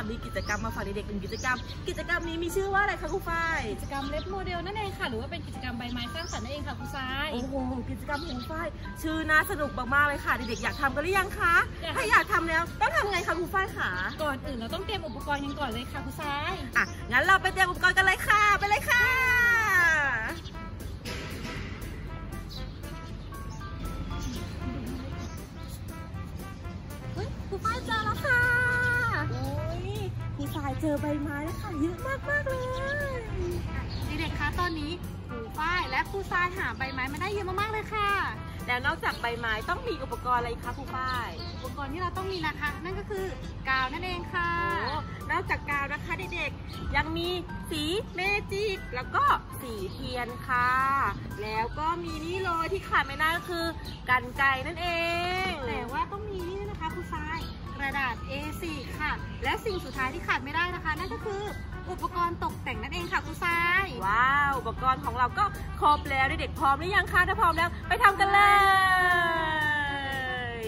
มีกิจกรรมมาฝากเด็กๆ1กิจกรรมนี้มีชื่อว่าอะไรคะครูฝ้ายกิจกรรมเล็บโมเดลนั่นเองค่ะหรือว่าเป็นกิจกรรมใบไม้สร้างสรรค์นั่นเองค่ะครูทรายโอ้โหกิจกรรมของครูฝ้ายชื่อน่าสนุกมากๆเลยค่ะเด็กๆอยากทำกันหรือยังคะถ้าอยากทำแล้วต้องทำไงคะครูฝ้ายคะก่อนอื่นเราต้องเตรียมอุปกรณ์กันก่อนเลยค่ะครูทรายงั้นเราไปเตรียมอุปกรณ์กันเลยค่ะไปเลยค่ะครูฝ้ายเจอแล้วค่ะโอ้ยครูฝ้ายเจอใบไม้แล้วค่ะเยอะมากๆเลยเด็กๆคะตอนนี้ครูฝ้ายและครูทรายหาใบไม้มาได้เยอะมากๆเลยค่ะแล้วนอกจากใบไม้ต้องมีอุปกรณ์อะไรคะครูฝ้ายอุปกรณ์ที่เราต้องมีนะคะนั่นก็คือกาวนั่นเองค่ะนอกจากกาวนะคะเด็กๆยังมีสีเมจิกแล้วก็สีเทียนค่ะแล้วก็มีนี่เลยที่ขาดไม่ได้ก็คือกรรไกรนั่นเองแต่ว่าต้องมีนี่นะคะครูทรายกระดาษ A4 ค่ะและสิ่งสุดท้ายที่ขาดไม่ได้นะคะนั่นก็คืออุปกรณ์ตกแต่งนั่นเองค่ะครูทรายว้าวอุปกรณ์ของเราก็ครบแล้วเด็กๆพร้อมหรือยังคะถ้าพร้อมแล้วไปทำกันเลย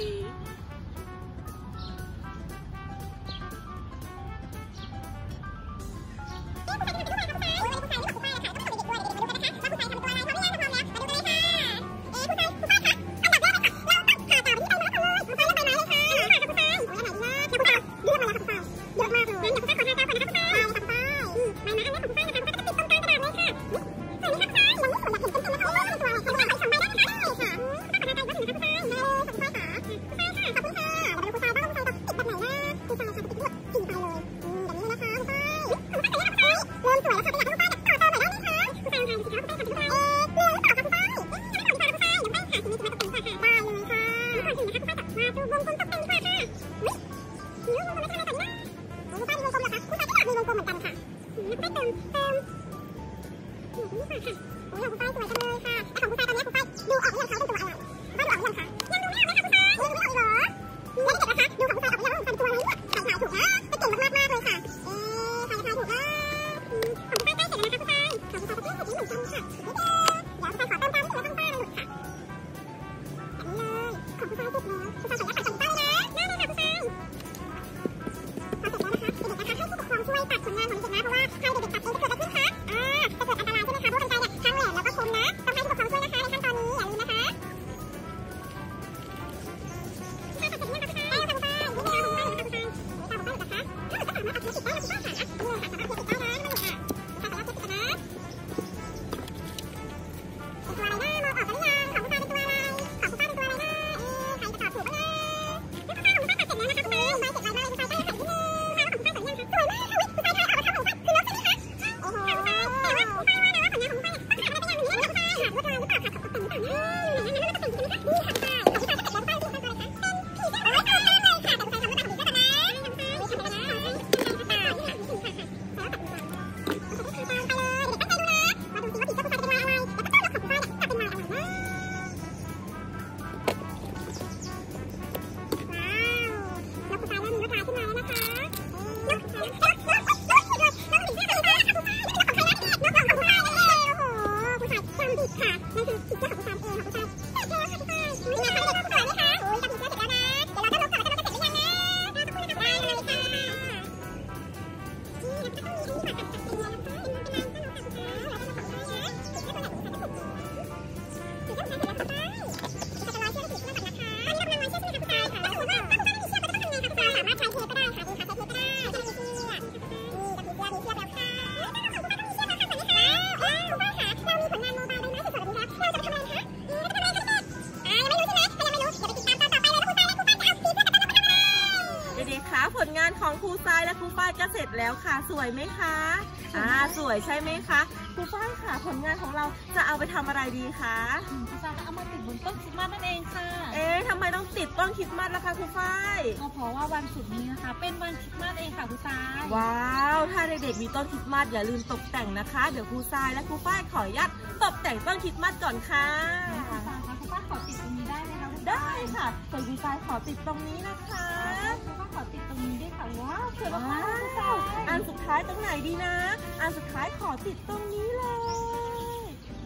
ผลงานของครูทรายและครูฝ้ายก็เสร็จแล้วค่ะสวยไหมคะสวยใช่ไหมคะครูฝ้ายค่ะผลงานของเราจะเอาไปทำอะไรดีคะครูทรายก็เอามาติดบนต้นคริสต์มาสนั่นเองค่ะทำไมต้องติดต้นคริสต์มาสล่ะคะครูฝ้ายก็เพราะว่าวันศุกร์นี้นะคะเป็นวันคริสต์มาสเองค่ะครูทรายว้าวถ้าเด็กๆมีต้นคริสต์มาสอย่าลืมตกแต่งนะคะเดี๋ยวครูทรายและครูฝ้ายขออนุญาตตกแต่งต้นคริสต์มาสก่อนค่ะครูทรายคะครูฝ้ายขอติดตรงนี้ได้ไหมคะได้ค่ะส่วนครูทรายขอติดตรงนี้นะคะครูฝ้ายขอติดตรงนี้ด้วยค่ะว้าวสวยมากครูทรายอันสุดท้ายตรงไหนดีนะอันสุดท้ายขอติดตรงนี้เลย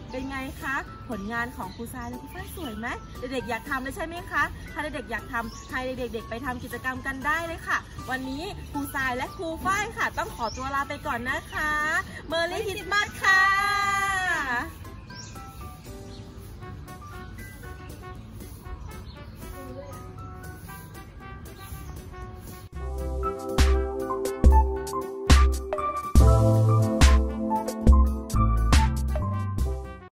เป็นไงคะผลงานของครูทรายและครูฝ้ายสวยไหมเด็กๆอยากทำเลยใช่ไหมคะถ้าเด็กๆอยากทำให้เด็กๆไปทำกิจกรรมกันได้เลยค่ะวันนี้ครูทรายและครูฝ้ายค่ะต้องขอตัวลาไปก่อนนะคะเมื่อ